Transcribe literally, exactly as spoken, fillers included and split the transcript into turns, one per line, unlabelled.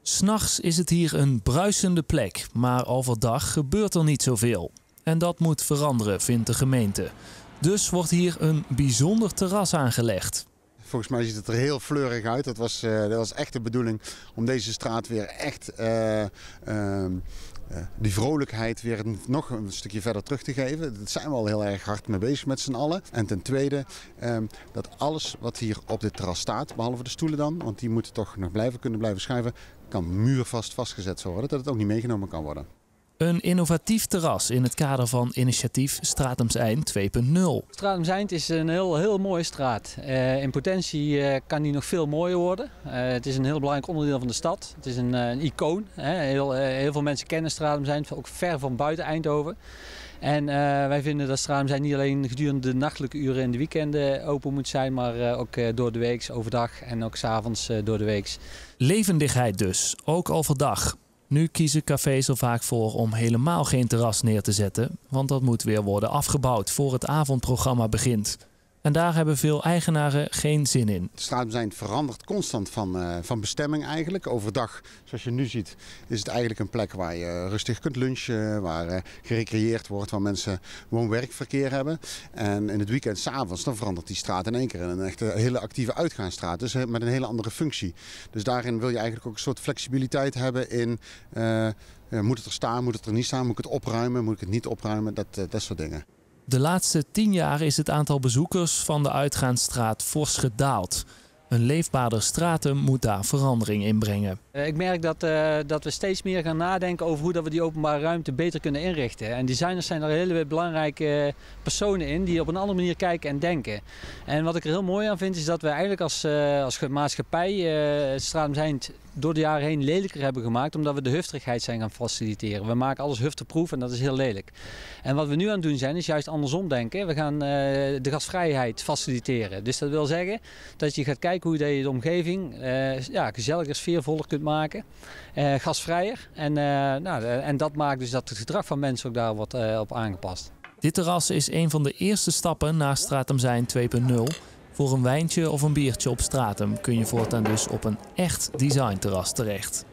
'S'nachts is het hier een bruisende plek, maar overdag gebeurt er niet zoveel. En dat moet veranderen, vindt de gemeente. Dus wordt hier een bijzonder terras aangelegd.
Volgens mij ziet het er heel fleurig uit. Dat was, uh, dat was echt de bedoeling om deze straat weer echt uh, uh, uh, die vrolijkheid weer nog een stukje verder terug te geven. Daar zijn we al heel erg hard mee bezig met z'n allen. En ten tweede uh, dat alles wat hier op dit terras staat, behalve de stoelen dan, want die moeten toch nog blijven kunnen blijven schuiven, kan muurvast vastgezet worden, dat het ook niet meegenomen kan worden.
Een innovatief terras in het kader van initiatief Stratums Eind twee punt nul.
Stratums Eind is een heel, heel mooie straat. Uh, in potentie uh, kan die nog veel mooier worden. Uh, het is een heel belangrijk onderdeel van de stad. Het is een, uh, een icoon. Hè. Heel, uh, heel veel mensen kennen Stratums Eind, ook ver van buiten Eindhoven. En uh, wij vinden dat Stratums Eind niet alleen gedurende de nachtelijke uren en de weekenden open moet zijn, maar uh, ook uh, door de week, overdag en ook 's avonds uh, door de week.
Levendigheid dus, ook overdag. Nu kiezen cafés er vaak voor om helemaal geen terras neer te zetten, want dat moet weer worden afgebouwd voor het avondprogramma begint. En daar hebben veel eigenaren geen zin in.
Stratums Eind verandert constant van, uh, van bestemming eigenlijk. Overdag, zoals je nu ziet, is het eigenlijk een plek waar je rustig kunt lunchen, waar uh, gerecreëerd wordt, waar mensen woon-werkverkeer hebben. En in het weekend, 's avonds, dan verandert die straat in één keer in een echte hele actieve uitgaansstraat. Dus met een hele andere functie. Dus daarin wil je eigenlijk ook een soort flexibiliteit hebben in, uh, uh, moet het er staan, moet het er niet staan, moet ik het opruimen, moet ik het niet opruimen, dat, uh, dat soort dingen.
De laatste tien jaar is het aantal bezoekers van de uitgaansstraat fors gedaald. Een leefbaarder Stratum moet daar verandering in brengen.
Ik merk dat, uh, dat we steeds meer gaan nadenken over hoe dat we die openbare ruimte beter kunnen inrichten. En designers zijn er hele belangrijke personen in die op een andere manier kijken en denken. En wat ik er heel mooi aan vind is dat we eigenlijk als, uh, als maatschappij uh, het Stratums Eind door de jaren heen lelijker hebben gemaakt, omdat we de hufterigheid zijn gaan faciliteren. We maken alles hufterproof en dat is heel lelijk. En wat we nu aan het doen zijn is juist andersom denken. We gaan uh, de gasvrijheid faciliteren. Dus dat wil zeggen dat je gaat kijken hoe je de omgeving uh, ja, gezelliger, sfeervoller kunt maken. Uh, gasvrijer. En, uh, nou, en dat maakt dus dat het gedrag van mensen ook daar wordt uh, op aangepast.
Dit terras is een van de eerste stappen naar Stratums Eind twee punt nul. Voor een wijntje of een biertje op Stratum kun je voortaan dus op een echt designterras terecht.